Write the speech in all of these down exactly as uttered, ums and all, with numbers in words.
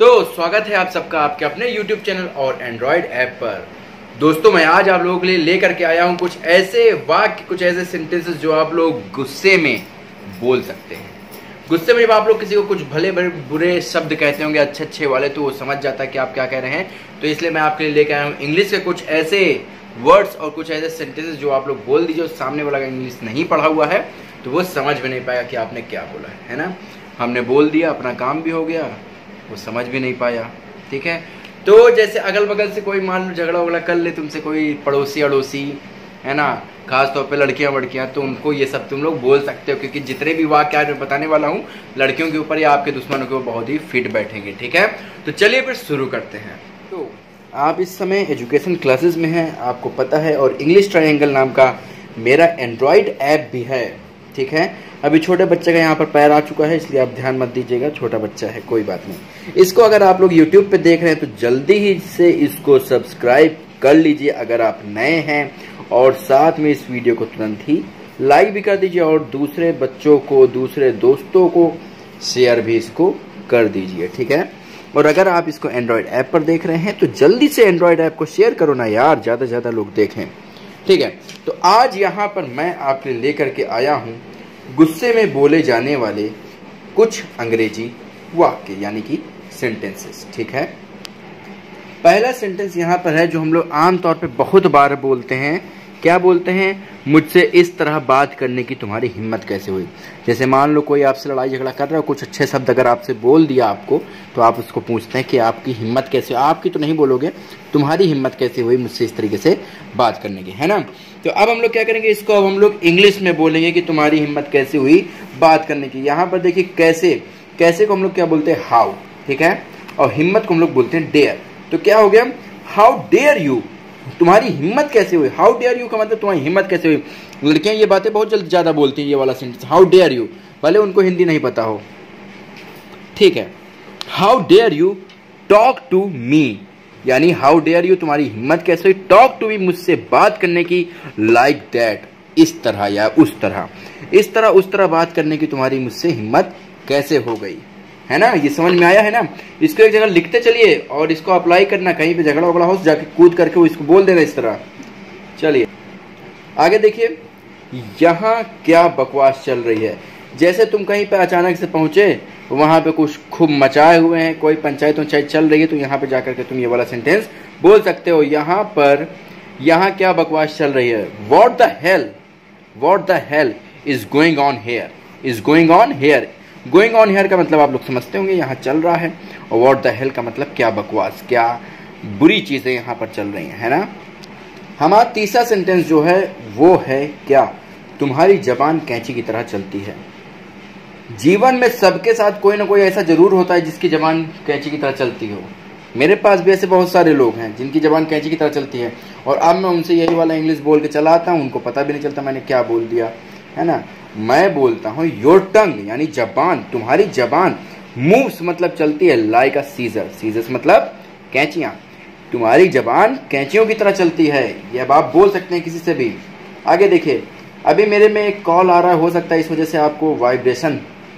तो स्वागत है आप सबका आपके अपने YouTube चैनल और एंड्रॉयड ऐप पर। दोस्तों मैं आज आप लोगों के लिए लेकर के आया हूं कुछ ऐसे वाक्य, कुछ ऐसे सेंटेंसेस जो आप लोग गुस्से में बोल सकते हैं। गुस्से में जब आप लोग किसी को कुछ भले भले बुरे शब्द कहते होंगे, अच्छे अच्छे वाले, तो वो समझ जाता है कि आप क्या कह रहे हैं। तो इसलिए मैं आपके लिए लेकर आया हूँ इंग्लिश के कुछ ऐसे वर्ड्स और कुछ ऐसे सेंटेंसेस जो आप लोग बोल दीजिए। सामने वाला इंग्लिश नहीं पढ़ा हुआ है तो वो समझ में नहीं पाएगा कि आपने क्या बोला है, है ना। हमने बोल दिया, अपना काम भी हो गया, वो समझ भी नहीं पाया। ठीक है, तो जैसे अगल बगल से कोई मान लो झगड़ा वगड़ा कर ले तुमसे, कोई पड़ोसी अड़ोसी, है ना, खास तौर पे लड़कियां वड़कियां, तो उनको ये सब तुम लोग बोल सकते हो, क्योंकि जितने भी वाक्य आज मैं बताने वाला हूँ लड़कियों के ऊपर या आपके दुश्मनों के ऊपर बहुत ही फिट बैठेंगे। ठीक है, तो चलिए फिर शुरू करते हैं। तो आप इस समय एजुकेशन क्लासेस में हैं, आपको पता है, और इंग्लिश ट्रायंगल नाम का मेरा एंड्रॉयड ऐप भी है। ठीक है, अभी छोटे बच्चे का यहाँ पर पैर आ चुका है, इसलिए आप ध्यान मत दीजिएगा, छोटा बच्चा है, कोई बात नहीं। इसको अगर आप लोग यूट्यूब पे देख रहे हैं तो जल्दी ही से इसको सब्सक्राइब कर लीजिए अगर आप नए हैं, और साथ में इस वीडियो को तुरंत ही लाइक भी कर दीजिए और दूसरे बच्चों को, दूसरे दोस्तों को शेयर भी इसको कर दीजिए। ठीक है, और अगर आप इसको एंड्रॉयड ऐप पर देख रहे हैं तो जल्दी से एंड्रॉयड ऐप को शेयर करो ना यार, ज़्यादा से ज़्यादा लोग देखें। ठीक है, तो आज यहाँ पर मैं आपके लिए लेकर के आया हूँ गुस्से में बोले जाने वाले कुछ अंग्रेजी वाक्य यानी कि सेंटेंसेस। ठीक है, पहला सेंटेंस यहाँ पर है जो हम लोग आमतौर पे बहुत बार बोलते हैं। क्या बोलते हैं? मुझसे इस तरह बात करने की तुम्हारी हिम्मत कैसे हुई। जैसे मान लो कोई आपसे लड़ाई झगड़ा कर रहा है, कुछ अच्छे शब्द अगर आपसे बोल दिया आपको, तो आप उसको पूछते हैं कि आपकी हिम्मत कैसे, आपकी तो नहीं बोलोगे, तुम्हारी हिम्मत कैसे हुई मुझसे इस तरीके से बात करने की, है ना। तो अब हम लोग क्या करेंगे, इसको अब हम लोग इंग्लिश में बोलेंगे कि तुम्हारी हिम्मत कैसे हुई बात करने की। यहाँ पर देखिए कैसे, कैसे को हम लोग क्या बोलते हैं? हाउ। ठीक है, और हिम्मत को हम लोग बोलते हैं डेयर। तो क्या हो गया? हाउ डेयर यू, तुम्हारी हिम्मत कैसे हुई। हाउ डेयर यू का मतलब तुम्हारी हिम्मत कैसे हुई। लड़कियां ये बातें बहुत जल्द ज्यादा बोलती हैं, ये वाला सेंटेंस हाउ डेयर यू, भले उनको हिंदी नहीं पता हो। ठीक है, how dare you talk to me, यानी हाउ डेयर यू, तुम्हारी हिम्मत कैसे हुई टॉक टू मी, मुझसे बात करने की, लाइक दैट, इस तरह या उस तरह, इस तरह उस तरह बात करने की तुम्हारी मुझसे हिम्मत कैसे हो गई, है ना। ये समझ में आया है ना। इसको एक जगह लिखते चलिए और इसको अप्लाई करना, कहीं पे झगड़ा वगड़ा हो जाके कूद करके वो इसको बोल देना इस तरह। चलिए आगे देखिए, यहाँ क्या बकवास चल रही है। जैसे तुम कहीं पे अचानक से पहुंचे, वहां पे कुछ खूब मचाए हुए हैं, कोई पंचायत पंचायत चल रही है, तो यहाँ पे जाकर के तुम ये वाला सेंटेंस बोल सकते हो। यहाँ पर, यहाँ क्या बकवास चल रही है। What the hell, what the hell is going on here, is going on here. Going on here का मतलब आप लोग समझते होंगे, यहाँ चल रहा है, और व्हाट द हेल का मतलब क्या बकवास, क्या बुरी चीजें यहाँ पर चल रही हैं, है ना। हमारा तीसरा सेंटेंस जो है वो है क्या, तुम्हारी जबान कैंची की तरह चलती है। जीवन में सबके साथ कोई ना कोई ऐसा जरूर होता है जिसकी जबान कैंची की तरह चलती हो। मेरे पास भी ऐसे बहुत सारे लोग हैं जिनकी जबान कैंची की तरह चलती है, और अब मैं उनसे यही वाला इंग्लिश बोल के चला आता हूँ, उनको पता भी नहीं चलता मैंने क्या बोल दिया, है ना। मैं बोलता हूँ योर टंग, यानी जबान, तुम्हारी जबान, मूव्स मतलब चलती है, लाइक अ सीजर, सीजर्स मतलब कैंचियां, तुम्हारी जबान कैंचियों की तरह चलती है। ये अब आप बोल सकते हैं किसी से भी। आगे देखिए, अभी मेरे में एक कॉल आ रहा है, हो सकता है इस वजह से आपको वाइब्रेशन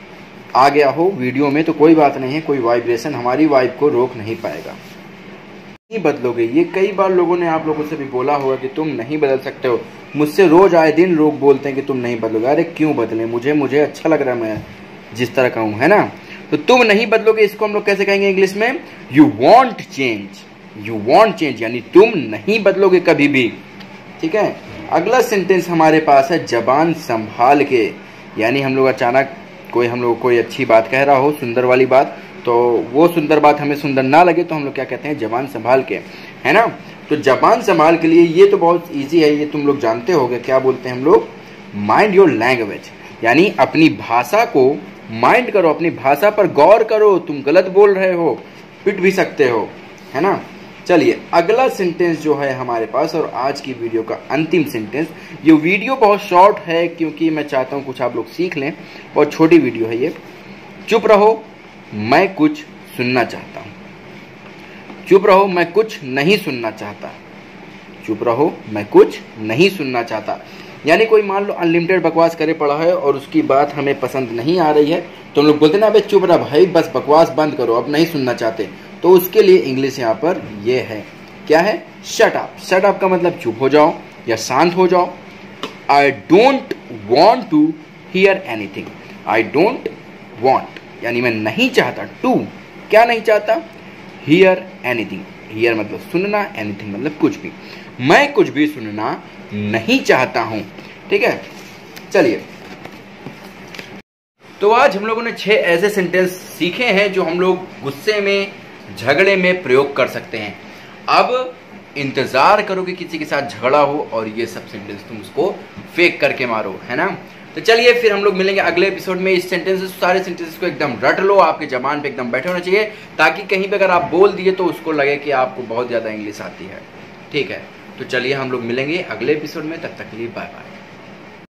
आ गया हो वीडियो में, तो कोई बात नहीं है, कोई वाइब्रेशन हमारी वाइब को रोक नहीं पाएगा। नहीं बदलोगे, ये कई बार लोगों ने आप लोगों से भी बोला होगा कि तुम नहीं बदल सकते हो। मुझसे रोज आए दिन लोग बोलते हैं कि तुम नहीं बदलोगे। अरे क्यों बदले, मुझे मुझे अच्छा लग रहा है मैं जिस तरह का हूं, है ना। तो तुम नहीं बदलोगे, इसको हम लोग कैसे कहेंगे इंग्लिश में? You want change, you want change, यानी तुम नहीं बदलोगे कभी भी। ठीक है, अगला सेंटेंस हमारे पास है जबान संभाल के, यानी हम लोग अचानक कोई हम लोग कोई अच्छी बात कह रहा हो, सुंदर वाली बात, तो वो सुंदर बात हमें सुंदर ना लगे तो हम लोग क्या कहते हैं, जबान संभाल के, है ना। तो जबान संभाल के लिए ये तो बहुत इजी है, ये तुम लोग जानते होगे, क्या बोलते हैं हम लोग? माइंड योर लैंग्वेज, यानी अपनी भाषा को माइंड करो, अपनी भाषा पर गौर करो, तुम गलत बोल रहे हो, पिट भी सकते हो, है ना। चलिए अगला सेंटेंस जो है हमारे पास, और आज की वीडियो का अंतिम सेंटेंस। ये वीडियो बहुत शॉर्ट है क्योंकि मैं चाहता हूँ कुछ आप लोग सीख लें, बहुत छोटी वीडियो है ये। चुप रहो, मैं कुछ सुनना चाहता हूं। चुप रहो, मैं कुछ नहीं सुनना चाहता। चुप रहो, मैं कुछ नहीं सुनना चाहता, यानी कोई मान लो अनलिमिटेड बकवास करे पड़ा है और उसकी बात हमें पसंद नहीं आ रही है, तो हम लोग बोलते ना, अबे चुप रहा भाई, बस बकवास बंद करो, अब नहीं सुनना चाहते, तो उसके लिए इंग्लिश यहाँ पर ये है, क्या है, शट अप। शट अप का मतलब चुप हो जाओ या शांत हो जाओ। I don't want to hear anything. I don't want यानी मैं नहीं चाहता, टू क्या नहीं चाहता, हियर एनीथिंग। हियर मतलब सुनना, एनीथिंग मतलब कुछ भी, मैं कुछ भी सुनना नहीं चाहता हूं। ठीक है, चलिए, तो आज हम लोगों ने छह ऐसे सेंटेंस सीखे हैं जो हम लोग गुस्से में, झगड़े में प्रयोग कर सकते हैं। अब इंतजार करो कि किसी के साथ झगड़ा हो और ये सब सेंटेंस तुम उसको फेक करके मारो, है ना। तो चलिए फिर हम लोग मिलेंगे अगले एपिसोड में। इस सेंटेंसेस, सारे सेंटेंसेस को एकदम रट लो, आपके जबान पे एकदम बैठे होना चाहिए, ताकि कहीं पे अगर आप बोल दिए तो उसको लगे कि आपको बहुत ज़्यादा इंग्लिश आती है। ठीक है, तो चलिए हम लोग मिलेंगे अगले एपिसोड में, तब तक के लिए बाय बाय।